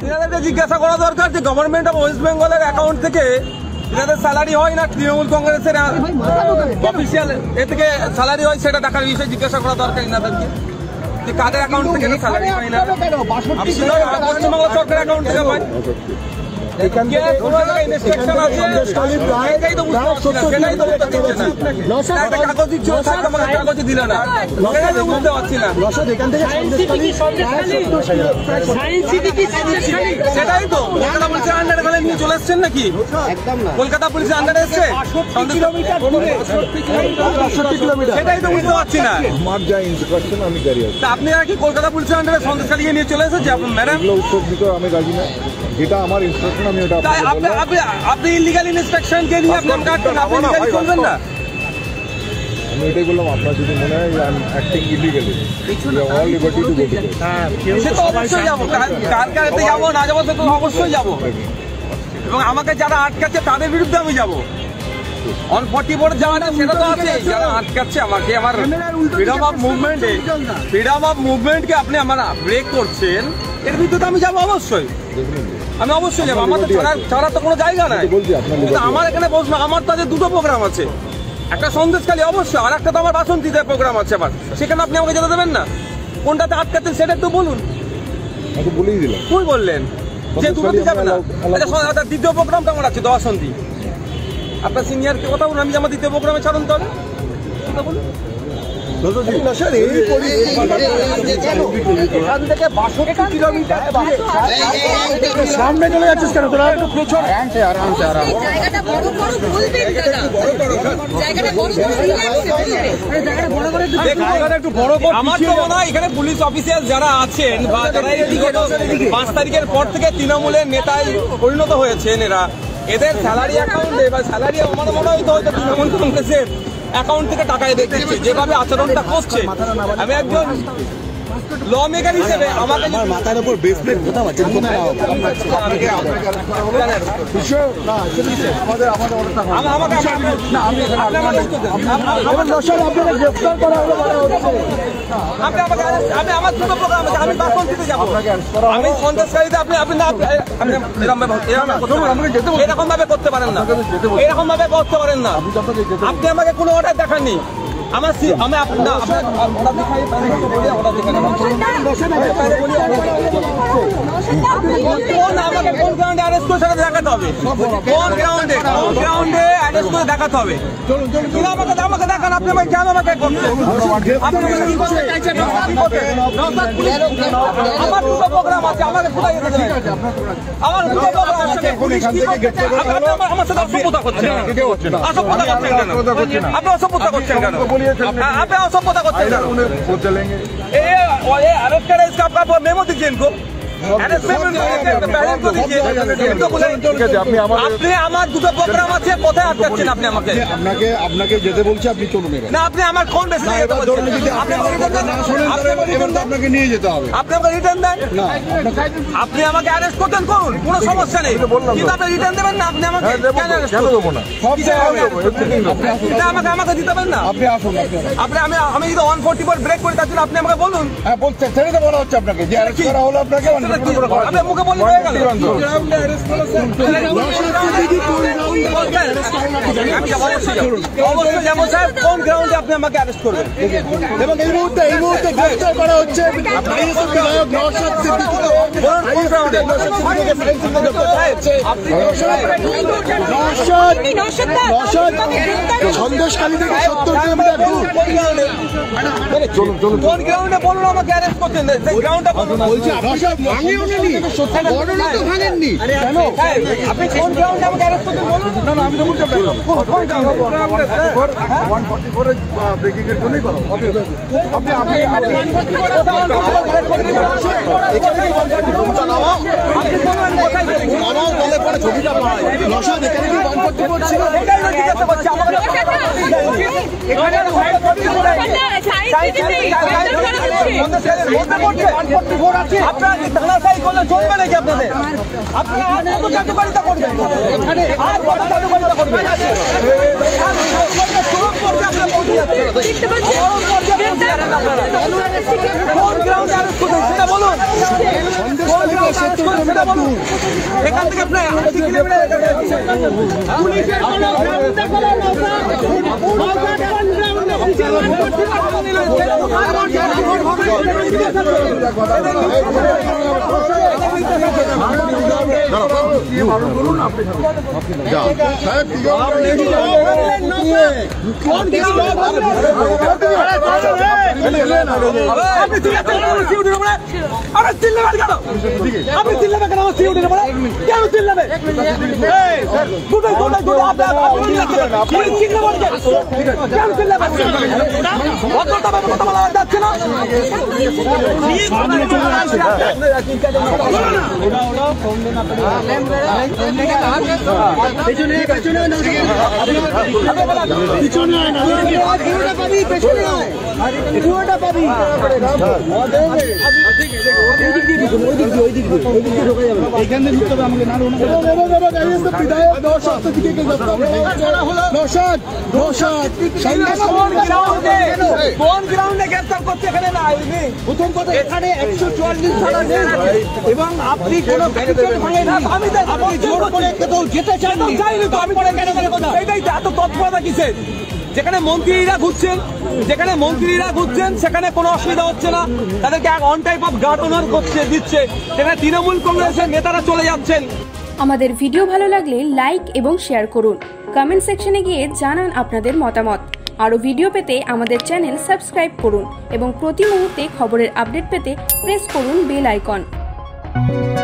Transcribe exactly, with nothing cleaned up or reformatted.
এনাদেরকে জিজ্ঞাসা করা দরকার যে গভর্নমেন্ট অফ ওয়েস্ট বেঙ্গলের অ্যাকাউন্ট থেকে এনাদের স্যালারি হয় না তৃণমূল কংগ্রেসের অফিসিয়াল এ থেকে স্যালারি হয়, সেটা দেখার বিষয়ে জিজ্ঞাসা করা দরকার এনাদেরকে যে কাদের অ্যাকাউন্ট থেকে স্যালারি পাই না। পশ্চিমবঙ্গ সরকারের অ্যাকাউন্ট থেকে পাই। কাগজ দিল না, বুঝতে পারছি না। সেটাই তো কলকাতা পুলিশের আন্ডারে নিয়ে চলে এসছেন নাকি? কলকাতা পুলিশের আন্ডারে এসছে, সেটাই তো বুঝতে পারছি না। আপনি কি কলকাতা পুলিশের আন্ডারে সন্দেশখালী নিয়ে চলে এসেছে ম্যাডাম? আমি রাজি না, যেটা আমার ইনস্ট্রাকশন আমি ওটা আপনি ইলিগাল ইনস্ট্রাকশন কে নিয়ে আপনি আপনি চলবেন না। আমি এটাই বললাম, আপনার যদি মনে হয় acting illegally, all liberty to go to court. সে তো অবশ্যই যাবো, কার কারতে যাবো না যাবো সে তো অবশ্যই যাবো, এবং আমাকে যারা আটকাচ্ছে তাদের বিরুদ্ধে আমি যাবো। অন ফর্টি ফোর যাওয়া না সেটা তো আছে, যারা আটকাচ্ছে আমাকে আমার ফ্রিডম অফ মুভমেন্টে ফ্রিডম অফ মুভমেন্টকে আপনি আমার ব্রেক করছেন, এর বিরুদ্ধে আমি যাবো অবশ্যই, আমি অবশ্যই যাবো। আমার তো ছাড়ার তো কোনো জায়গা নাই। কিন্তু আমার এখানে বসবো, আমার তো আজকে দুটো প্রোগ্রাম আছে, একটা সন্দেশখালী অবশ্যই, আর একটা তো আমার বাসন্তীতে প্রোগ্রাম আছে আবার, সেখানে আপনি আমাকে যেতে দেবেন না। কোনটাতে আটকাচ্ছেন সেটা একটু বলুন। বলেই দিলাম, তুই বললেন যে দুটোতে যাবে না। আচ্ছা দ্বিতীয় প্রোগ্রামটা আমার আছে বাসন্তী, আপনার সিনিয়রকে কথা বলুন, আমি আমার দ্বিতীয় প্রোগ্রামে ছাড়ুন তাহলে কথা বলুন। সামনে চলে যাচ্ছিস কেন তোরা? একটু পেছনে আমার তো মনে হয় এখানে পুলিশ অফিসিয়াল যারা আছেন বা যারা পাঁচ তারিখের পর থেকে তৃণমূলের নেতায় পরিণত হয়েছেন, এরা এদের স্যালারি অ্যাকাউন্টে বা স্যালারি আমার মনে হয় তো হয়তো তৃণমূল কংগ্রেসের অ্যাকাউন্ট থেকে টাকায় দেখতেছে, যেভাবে আচরণটা করছে। আমি একজন ল মেকার হিসেবে আমাকে মাথার উপর বেসপ্লেট কোথাও আছে আমি আমার দুটো প্রোগ্রাম আছে, আমি বাসন্তীতে যাবো, আমি সন্দেশখালীতে আপনি আপনি এরকম ভাবে করতে পারেন না, এরকম ভাবে করতে পারেন না। আপনি আমাকে কোনো অর্ডার দেখাননি, আমার আমি আপনার আমাকে কোন গ্রাউন্ডে অ্যারেস্ট করে সেটা দেখাতে হবে, কোন গ্রাউন্ডে কোন গ্রাউন্ডে অ্যারেস্ট করে দেখাতে হবে। আমাকে আমাকে দেখান, আপনি আমাকে কেন আমাকে করছেন? আমার দুটো প্রোগ্রাম আছে, আমাকে কোথায় যেতে দেবেন? আমার দুটো প্রোগ্রাম আছে, আমার সাথে অসভ্যতা করছেন, অসভ্যতা করছেন কেন? আপনি অসভ্যতা করছেন কেন? आप असभ्यता करते हैं। ये ये अरेस्ट करे इसका आपका मेमो दीजिए इनको, আপনি আমার দুটো প্রোগ্রাম আছে, কোথায় আটকাচ্ছেন আপনি আমাকে? আপনাকে আপনাকে যেতে বলছি, আপনি চলুন না। আপনি আমার কোন বেসে আপনাকে নিয়ে যেতে হবে, আপনি আমাকে রিটার্ন দেন না। আপনি আমাকে অ্যারেস্ট করতেন করুন, কোনো সমস্যা নেই, কিন্তু আপনি রিটার্ন দেবেন না। আপনি আমাকে কেন অ্যারেস্ট করবেন না? আমাকে আমাকে দিতে পারেন না। আপনি আসুন, আপনি আমি আমি যদি ওয়ান ফোর্টি ফোর ব্রেক করে তার জন্য আপনি আমাকে বলুন। হ্যাঁ বলতে ছেড়ে তো বলা হচ্ছে আপনাকে, যে অ্যারেস্ট করা হলো আপনাকে, আপনি মুখে বলে হয়ে গেল। অবশ্যই যেমন স্যার কোন গ্রাউন্ডে আপনি আমাকে অ্যারেস্ট করবেন, এবং এই মুহূর্তে এই মুহূর্তে গ্রেফতার করা হচ্ছে বিধায়ক নওশাদ সিদ্দিকীকে। কোন গ্রাউন্ডে? সন্দেশখালী থেকে সত্তর কিলোমিটার দূর। কোন গ্রাউন্ডে বলুন আমাকে অ্যারেস্ট করছেন, সেই গ্রাউন্ডটা বলুন। ভাঙেননি কেন? আপনি কোন গ্রাউন্ডে আমাকে অ্যারেস্ট করছেন বলুন। না না, আমি তো বলতে পারি ওয়ান ফর্টি ফোর ব্রেকিং এর জন্যই করো। আপনি আপনি ছবিটা নওশাদ এখানে কি ওয়ান ফর্টি ফোর ছিল? এখানে আপনারা কি তানাশাই করলে চলবে নাকি আপনাদের? আপনারা আর কত জাদুকারিতা করবেন? আর কত জাদুকারিতা করবেন? চরম পর্যায়ে আপনারা পৌঁছে যাচ্ছেন। চরম পর্যায়ে পৌঁছে যাচ্ছেন আপনারা। কোন গ্রাউন্ডে অ্যারেস্ট করবেন সেটা বলুন। কোন গ্রাউন্ডে অ্যারেস্ট করবেন সেটা বলুন। এখান থেকে আপনার আশি কিলোমিটার পুলিশের কোনো গ্রাউন্ডে কোনো নৌকা নৌকা কোন গ্রাউন্ডে পুলিশের আপনি চিল্লাবেন কেন? আপনি চিল্লাবেন কেন? আমার সিউটির উপরে কেন চিল্লাবেন? দুটোই দুটোই দুটো আপনার চিল্লাবেন কেন চিল্লাবেন? অতটা ভাবে কথা বলা যাচ্ছে না। পেছনে পেছনে পিছনে পাবি পেছনে পুরোটা পাবি এইখানে ঢুকতে হবে আমাকে না কোন গ্রাউন্ডে গ্রেফতার করছে এখানে না? প্রথম কথা এখানে একশো চুয়াল্লিশ ধারা নেই এবং আপনি কোন আমি আপনি জোর করে কোথাও যেতে চাইনি চাইনি তো আমি পরে কেন কেন কথা এইটাই তো এত তৎপরতা কিসের? যেখানে মন্ত্রীরা ঘুরছেন যেখানে মন্ত্রীরা ঘুরছেন সেখানে কোনো অসুবিধা হচ্ছে না, তাদেরকে on type of guard honour করছে দিচ্ছে, সেখানে তৃণমূল কংগ্রেসের নেতারা চলে যাচ্ছেন। আমাদের ভিডিও ভালো লাগলে লাইক এবং শেয়ার করুন, কমেন্ট সেকশনে গিয়ে জানান আপনাদের মতামত। আরও ভিডিও পেতে আমাদের চ্যানেল সাবস্ক্রাইব করুন এবং প্রতি মুহূর্তে খবরের আপডেট পেতে প্রেস করুন বেল আইকন।